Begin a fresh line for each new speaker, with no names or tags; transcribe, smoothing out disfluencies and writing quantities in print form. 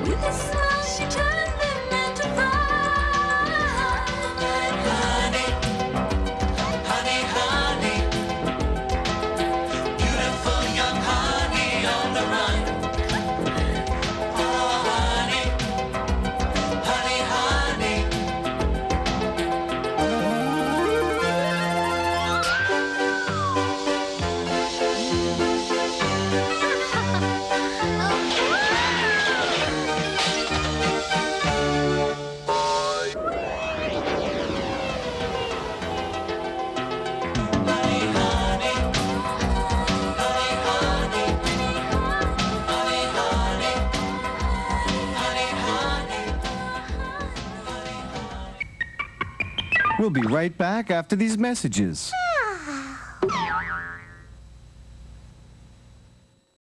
With a smile, she turned them into fire. Honey, honey, honey, beautiful young honey on the run. Oh, honey, honey, honey.
We'll be right back after these messages.